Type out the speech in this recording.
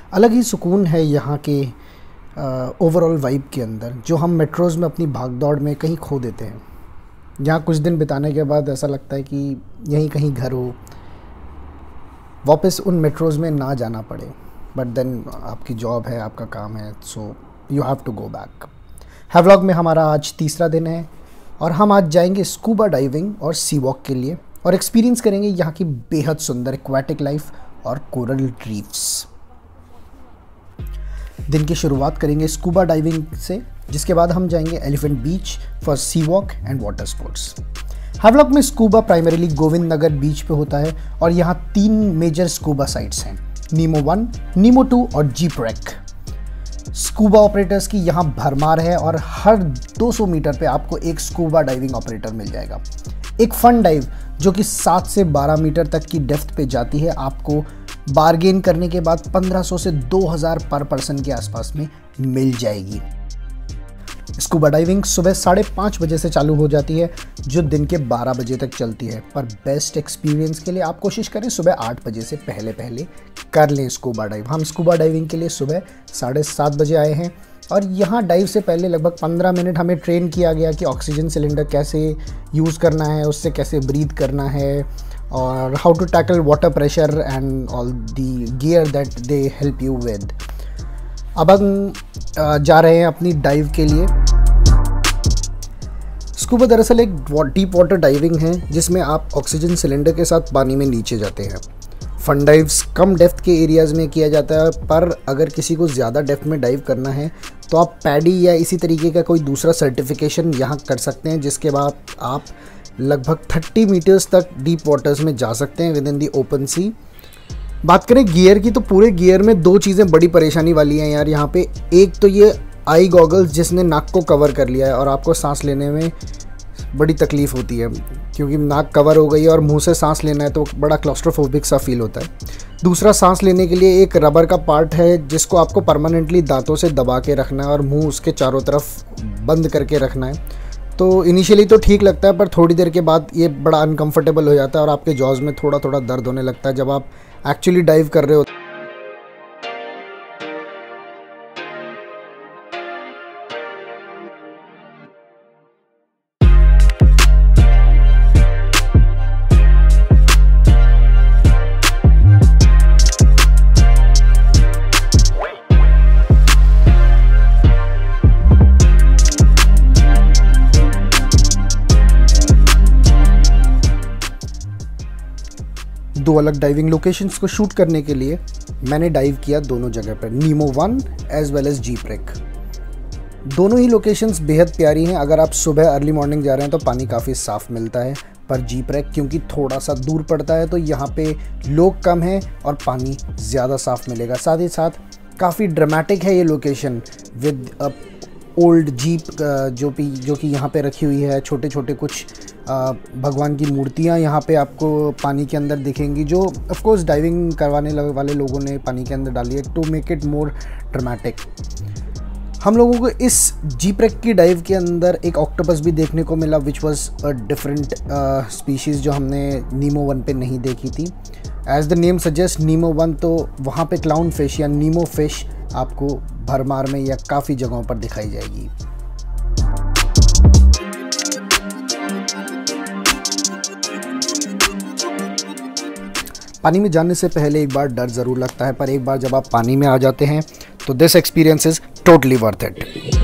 अलग ही सुकून है यहाँ के ओवरऑल वाइब के अंदर, जो हम मेट्रोज़ में अपनी भाग दौड़ में कहीं खो देते हैं। यहाँ कुछ दिन बिताने के बाद ऐसा लगता है कि यहीं कहीं घर हो, वापस उन मेट्रोज़ में ना जाना पड़े। बट देन आपकी जॉब है, आपका काम है, so you have to go back. Havelock में हमारा आज तीसरा दिन है और हम आज जाएंगे स्कूबा डाइविंग और सी वॉक के लिए और एक्सपीरियंस करेंगे यहाँ की बेहद सुंदर एक्वाटिक लाइफ और कोरल रीफ्स। दिन की शुरुआत करेंगे स्कूबा डाइविंग से, जिसके बाद हम जाएंगे Elephant Beach for sea walk and water sports. Havelock में scuba primarily Govind Nagar beach पे होता है और यहाँ 3 मेजर स्कूबा साइट्स हैं, नीमो 1, नीमो 2 और जीपरेक। स्कूबा ऑपरेटर्स की यहाँ भरमार है और हर 200 मीटर पे आपको एक स्कूबा डाइविंग ऑपरेटर मिल जाएगा। एक फन डाइव जो कि 7 से 12 मीटर तक की डेप्थ पे जाती है, आपको बार्गेन करने के बाद 1500 से 2000 पर पर्सन के आसपास में मिल जाएगी। स्कूबा डाइविंग सुबह 5:30 बजे से चालू हो जाती है, जो दिन के 12 बजे तक चलती है। पर बेस्ट एक्सपीरियंस के लिए आप कोशिश करें सुबह 8 बजे से पहले कर लें स्कूबा डाइव। हम स्कूबा डाइविंग के लिए सुबह 7:30 बजे आए हैं और यहाँ डाइव से पहले लगभग 15 मिनट हमें ट्रेन किया गया कि ऑक्सीजन सिलेंडर कैसे यूज़ करना है, उससे कैसे ब्रीथ करना है और how to tackle water pressure and all the gear that they help you with. अब हम जा रहे हैं अपनी डाइव के लिए। स्कूबा दरअसल एक डीप वाटर डाइविंग है जिसमें आप ऑक्सीजन सिलेंडर के साथ पानी में नीचे जाते हैं। फन डाइव्स कम डेप्थ के एरियाज़ में किया जाता है, पर अगर किसी को ज़्यादा डेप्थ में डाइव करना है तो आप पैडी या इसी तरीके का कोई दूसरा सर्टिफिकेशन यहाँ कर सकते हैं, जिसके बाद आप लगभग 30 मीटर्स तक डीप वाटर्स में जा सकते हैं विद इन दी ओपन सी। बात करें गियर की, तो पूरे गियर में 2 चीज़ें बड़ी परेशानी वाली हैं यार यहाँ पे। एक तो ये आई गॉगल्स जिसने नाक को कवर कर लिया है और आपको सांस लेने में बड़ी तकलीफ़ होती है, क्योंकि नाक कवर हो गई है और मुंह से सांस लेना है तो बड़ा क्लॉस्ट्रोफोबिक सा फील होता है। दूसरा, सांस लेने के लिए एक रबर का पार्ट है जिसको आपको परमानेंटली दांतों से दबा के रखना है और मुंह उसके चारों तरफ बंद करके रखना है। तो इनिशियली तो ठीक लगता है, पर थोड़ी देर के बाद ये बड़ा अनकंफर्टेबल हो जाता है और आपके जॉज में थोड़ा थोड़ा दर्द होने लगता है जब आप एक्चुअली डाइव कर रहे हो। दो अलग डाइविंग लोकेशंस को शूट करने के लिए मैंने डाइव किया दोनों जगह पर, नीमो 1 एज वेल एज जीपरेक। दोनों ही लोकेशंस बेहद प्यारी हैं। अगर आप सुबह अर्ली मॉर्निंग जा रहे हैं तो पानी काफ़ी साफ़ मिलता है, पर जीपरेक क्योंकि थोड़ा सा दूर पड़ता है तो यहाँ पे लोग कम हैं और पानी ज़्यादा साफ़ मिलेगा। साथ ही साथ काफ़ी ड्रामेटिक है ये लोकेशन विद ओल्ड जीप जो कि यहाँ पे रखी हुई है। छोटे छोटे कुछ भगवान की मूर्तियाँ यहाँ पे आपको पानी के अंदर दिखेंगी, जो ऑफ कोर्स डाइविंग करवाने वाले लोगों ने पानी के अंदर डाली है to make it more dramatic. हम लोगों को इस जीपरेक की डाइव के अंदर एक ऑक्टोपस भी देखने को मिला, which was a different species जो हमने नीमो 1 पे नहीं देखी थी। As the name suggest Nemo 1, तो वहाँ पे क्लाउन फिश या नीमो फिश आपको भरमार में या काफ़ी जगहों पर दिखाई जाएगी। पानी में जाने से पहले एक बार डर ज़रूर लगता है, पर एक बार जब आप पानी में आ जाते हैं तो this experience is totally worth it.